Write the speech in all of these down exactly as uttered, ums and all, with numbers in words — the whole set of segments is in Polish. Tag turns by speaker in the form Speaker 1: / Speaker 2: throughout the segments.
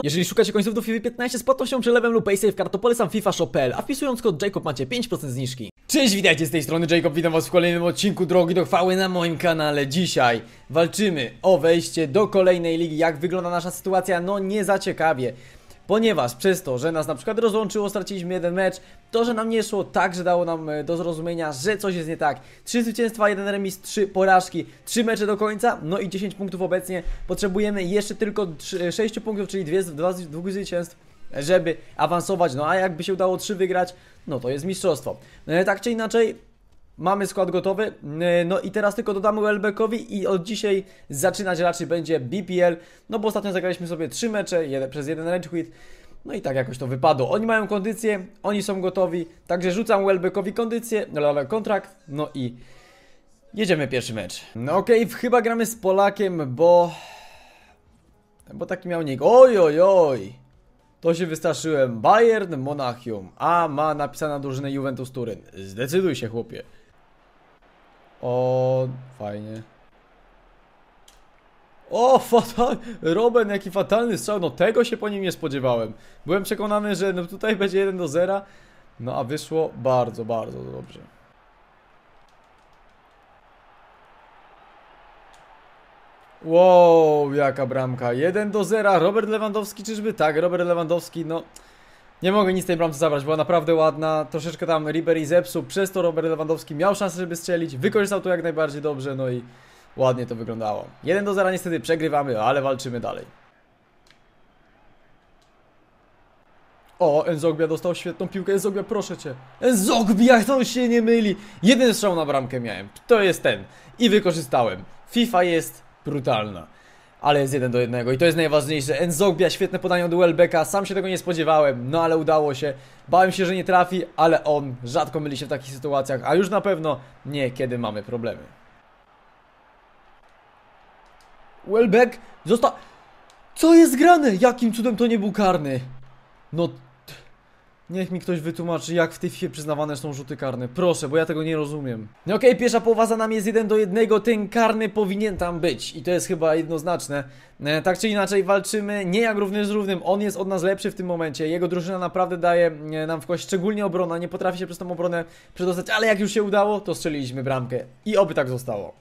Speaker 1: Jeżeli szukacie końców do FIFA piętnaście z płatnością przelewem lub PaySafe, to polecam FIFA Shop kropka p l, a wpisując kod Jacob macie pięć procent zniżki. Cześć, witajcie, z tej strony Jacob, witam was w kolejnym odcinku Drogi do Chwały na moim kanale. Dzisiaj walczymy o wejście do kolejnej ligi. Jak wygląda nasza sytuacja? No nie za ciekawie. Ponieważ przez to, że nas na przykład rozłączyło, straciliśmy jeden mecz, to, że nam nie szło, także dało nam do zrozumienia, że coś jest nie tak. Trzy zwycięstwa, jeden remis, trzy porażki, trzy mecze do końca, no i dziesięć punktów obecnie. Potrzebujemy jeszcze tylko sześć punktów, czyli dwie, dwa, dwóch zwycięstw, żeby awansować. No a jakby się udało trzy wygrać, no to jest mistrzostwo. No, tak czy inaczej, mamy skład gotowy, no i teraz tylko dodamy Welbeckowi i od dzisiaj zaczynać raczej będzie B P L, no bo ostatnio zagraliśmy sobie trzy mecze, jeden, przez jeden rage quit, no i tak jakoś to wypadło. Oni mają kondycję, oni są gotowi, także rzucam Welbeckowi kondycję, kontrakt, no i jedziemy pierwszy mecz. No okej, okay, chyba gramy z Polakiem, bo... bo taki miał nick, oj oj oj. To się wystraszyłem. Bayern Monachium. A ma napisana drużynę Juventus Turyn. Zdecyduj się, chłopie. O, fajnie. O, fatal. Robben, jaki fatalny strzał. No tego się po nim nie spodziewałem. Byłem przekonany, że no tutaj będzie jeden do zera. No a wyszło bardzo, bardzo dobrze. Wow, jaka bramka. jeden do zera. Robert Lewandowski, czyżby? Tak, Robert Lewandowski, no... Nie mogę nic z tej bramce zabrać, była naprawdę ładna. Troszeczkę tam Ribery zepsuł, przez to Robert Lewandowski miał szansę, żeby strzelić. Wykorzystał to jak najbardziej dobrze, no i ładnie to wyglądało. jeden do zera niestety przegrywamy, ale walczymy dalej. O, Enzogbia dostał świetną piłkę. Enzogbia, proszę cię. Enzogbia, to się nie myli. Jeden strzał na bramkę miałem. To jest ten. I wykorzystałem. FIFA jest brutalna. Ale jest jeden do jednego i to jest najważniejsze. Enzogbia, świetne podanie od Welbecka. Sam się tego nie spodziewałem, no ale udało się. Bałem się, że nie trafi, ale on rzadko myli się w takich sytuacjach, a już na pewno nie, kiedy mamy problemy. Welbeck został... Co jest grane? Jakim cudem to nie był karny? No... Niech mi ktoś wytłumaczy, jak w tej FIFA przyznawane są rzuty karne. Proszę, bo ja tego nie rozumiem. No okej, okay, pierwsza połowa za nami jest jeden do jednego. Ten karny powinien tam być. I to jest chyba jednoznaczne. E, tak czy inaczej walczymy nie jak równy z równym. On jest od nas lepszy w tym momencie. Jego drużyna naprawdę daje e, nam w kość, szczególnie obrona. Nie potrafi się przez tą obronę przedostać. Ale jak już się udało, to strzeliliśmy bramkę. I oby tak zostało.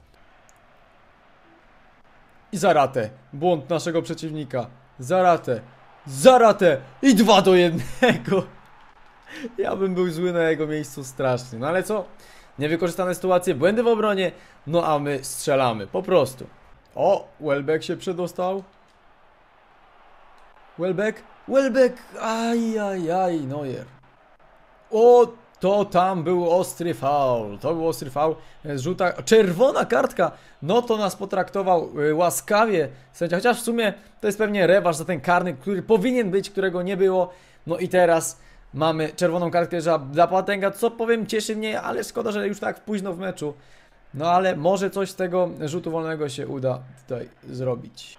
Speaker 1: I Zaratę. Błąd naszego przeciwnika. Zaratę. Zaratę. I dwa do jednego. Ja bym był zły na jego miejscu strasznie. No ale co? Niewykorzystane sytuacje, błędy w obronie. No a my strzelamy, po prostu. O, Welbeck się przedostał. Welbeck, Welbeck, aj, aj, aj, Neuer. O, to tam był ostry faul. To był ostry faul. Żółta, czerwona kartka. No to nas potraktował y, łaskawie sędzia. Chociaż w sumie to jest pewnie rewanż za ten karny, który powinien być, którego nie było. No i teraz mamy czerwoną kartkę dla Boatenga, co powiem, cieszy mnie, ale szkoda, że już tak późno w meczu. No ale może coś z tego rzutu wolnego się uda tutaj zrobić.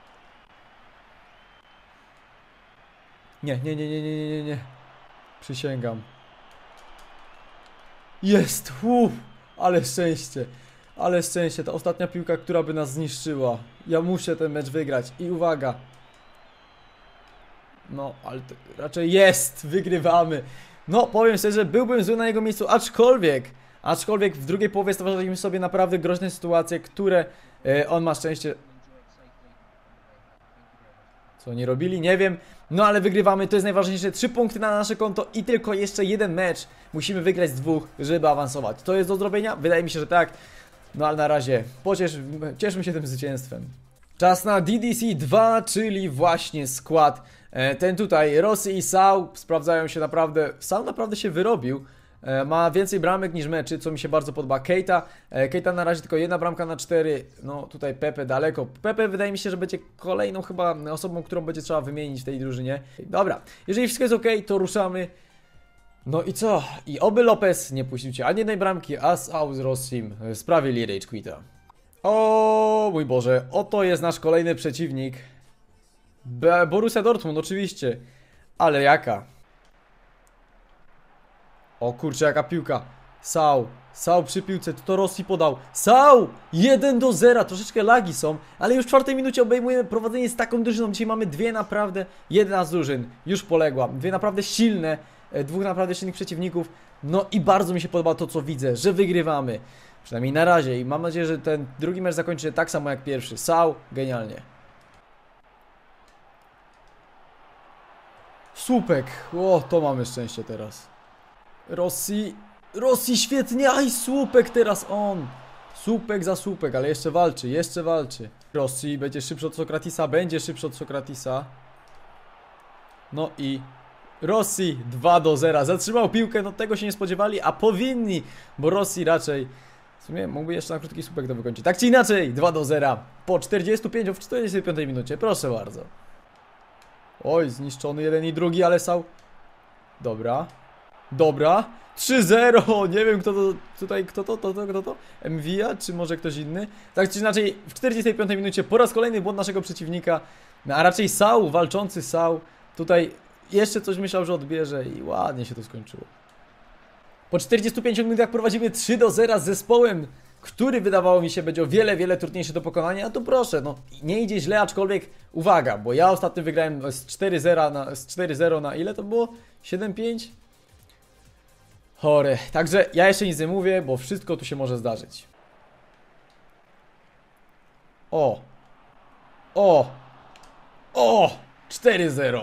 Speaker 1: Nie, nie, nie, nie, nie, nie, nie. Przysięgam. Jest, uff, ale szczęście. Ale szczęście, ta ostatnia piłka, która by nas zniszczyła. Ja muszę ten mecz wygrać i uwaga. No, ale to raczej jest, wygrywamy. No, powiem szczerze, byłbym zły na jego miejscu, aczkolwiek, aczkolwiek w drugiej połowie stworzyliśmy sobie naprawdę groźne sytuacje, które e, on ma szczęście. Co oni robili? Nie wiem. No, ale wygrywamy, to jest najważniejsze. Trzy punkty na nasze konto i tylko jeszcze jeden mecz. Musimy wygrać z dwóch, żeby awansować. To jest do zrobienia? Wydaje mi się, że tak. No, ale na razie pociesz, cieszmy się tym zwycięstwem. Czas na D D C dwa, czyli właśnie skład. Ten tutaj, Rossi i Sau sprawdzają się naprawdę, Sau naprawdę się wyrobił. Ma więcej bramek niż meczy, co mi się bardzo podoba. Keita, Keita na razie tylko jedna bramka na cztery. No tutaj Pepe daleko. Pepe wydaje mi się, że będzie kolejną chyba osobą, którą będzie trzeba wymienić w tej drużynie. Dobra, jeżeli wszystko jest ok, to ruszamy. No i co? I oby Lopez nie puścił cię ani jednej bramki, a Sau z Rossim sprawili rage quita. O mój Boże, oto jest nasz kolejny przeciwnik. B Borussia Dortmund, oczywiście. Ale jaka? O kurczę, jaka piłka. Sau, Sau przy piłce, to Rossi podał. Sau! jeden do zera, troszeczkę lagi są, ale już w czwartej minucie obejmujemy prowadzenie z taką drużyną. Dzisiaj mamy dwie naprawdę, jedna z drużyn już poległa. Dwie naprawdę silne, dwóch naprawdę silnych przeciwników. No i bardzo mi się podoba to, co widzę, że wygrywamy. Przynajmniej na razie i mam nadzieję, że ten drugi mecz zakończy się tak samo jak pierwszy. Sau, genialnie. Słupek, o, to mamy szczęście teraz. Rossi, Rossi świetnie, aj słupek teraz on. Słupek za słupek, ale jeszcze walczy, jeszcze walczy. Rossi będzie szybszy od Sokratisa, będzie szybszy od Sokratisa. No i Rossi dwa do zera, zatrzymał piłkę, no tego się nie spodziewali, a powinni, bo Rossi raczej, w sumie mógłby jeszcze na krótki słupek to wykończyć. Tak czy inaczej, dwa do zera po czterdziestu pięciu w czterdziestej piątej minucie, proszę bardzo. Oj, zniszczony jeden i drugi, ale Sau. Dobra. Dobra. trzy zero. Nie wiem kto to tutaj, kto to, to, to, kto to? Envia, czy może ktoś inny? Tak czy inaczej, w czterdziestej piątej minucie po raz kolejny błąd naszego przeciwnika. No, a raczej Sau, walczący Sau. Tutaj jeszcze coś myślał, że odbierze i ładnie się to skończyło. Po czterdziestu pięciu minutach prowadzimy trzy do zera z zespołem, który wydawało mi się będzie o wiele, wiele trudniejszy do pokonania, a to proszę, no nie idzie źle, aczkolwiek uwaga, bo ja ostatnio wygrałem z cztery zero na, z cztery zero na ile to było? siedem pięć? Chore, także ja jeszcze nic nie mówię, bo wszystko tu się może zdarzyć. O! O! O! cztery zero!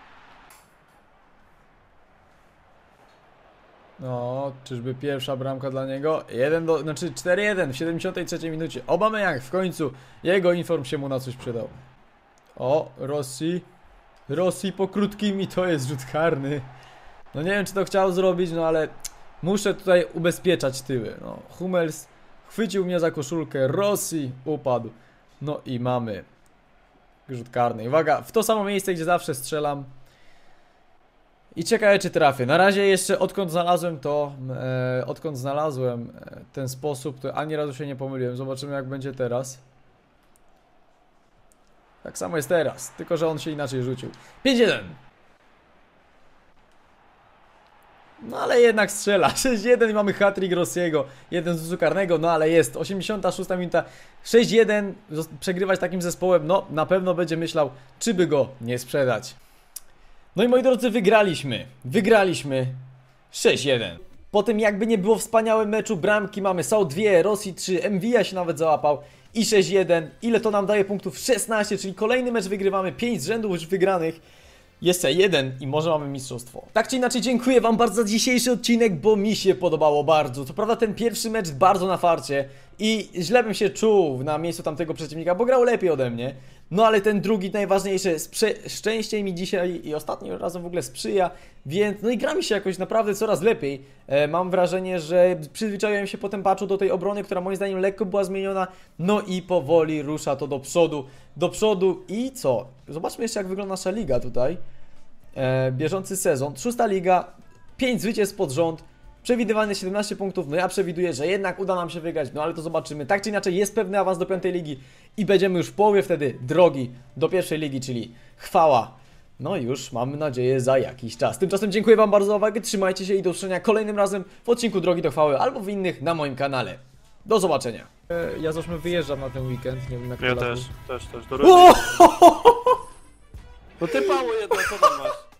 Speaker 1: No, czyżby pierwsza bramka dla niego? jeden do, znaczy cztery jeden w siedemdziesiątej trzeciej minucie. Aubameyang w końcu, jego inform się mu na coś przydał. O, Rossi. Rossi po krótkim i to jest rzut karny. No nie wiem, czy to chciał zrobić, no ale muszę tutaj ubezpieczać tyły. No, Hummels chwycił mnie za koszulkę, Rossi upadł. No i mamy rzut karny. Uwaga, w to samo miejsce, gdzie zawsze strzelam. I czekaj, czy trafię. Na razie jeszcze odkąd znalazłem to, e, odkąd znalazłem ten sposób, to ani razu się nie pomyliłem. Zobaczymy, jak będzie teraz. Tak samo jest teraz, tylko że on się inaczej rzucił. pięć jeden. No ale jednak strzela. sześć jeden i mamy hat-trick Rossiego. Jeden z rzutu karnego, no ale jest. osiemdziesiąta szósta minuta. sześć jeden. Przegrywać takim zespołem, no na pewno będzie myślał, czy by go nie sprzedać. No i moi drodzy, wygraliśmy. Wygraliśmy sześć jeden. Po tym jakby nie było wspaniałym meczu, bramki mamy Sau dwie, Rossi trzy, Envia się nawet załapał i sześć jeden. Ile to nam daje punktów? szesnaście, czyli kolejny mecz wygrywamy, pięć z rzędu już wygranych. Jeszcze jeden i może mamy mistrzostwo. Tak czy inaczej, dziękuję wam bardzo za dzisiejszy odcinek, bo mi się podobało bardzo. Co prawda ten pierwszy mecz bardzo na farcie i źle bym się czuł na miejscu tamtego przeciwnika, bo grał lepiej ode mnie. No ale ten drugi, najważniejszy, szczęście mi dzisiaj i ostatnim razem w ogóle sprzyja, więc no i gra mi się jakoś naprawdę coraz lepiej. E, mam wrażenie, że przyzwyczaiłem się po tym patchu do tej obrony, która moim zdaniem lekko była zmieniona. No i powoli rusza to do przodu, do przodu i co? Zobaczmy jeszcze, jak wygląda nasza liga tutaj. E, bieżący sezon, szósta liga, pięć zwycięstw pod rząd. Przewidywane siedemnaście punktów, no ja przewiduję, że jednak uda nam się wygrać, no ale to zobaczymy. Tak czy inaczej jest pewny awans do piątej ligi i będziemy już w połowie wtedy drogi do pierwszej ligi, czyli chwała. No już mamy nadzieję za jakiś czas. Tymczasem dziękuję wam bardzo za uwagę, trzymajcie się i do usłyszenia kolejnym razem w odcinku Drogi do Chwały albo w innych na moim kanale. Do zobaczenia. E, ja zresztą wyjeżdżam na ten weekend, nie wiem jak to.
Speaker 2: Ja też, też, też, do Rudy. No ty pało jedno, co tam masz?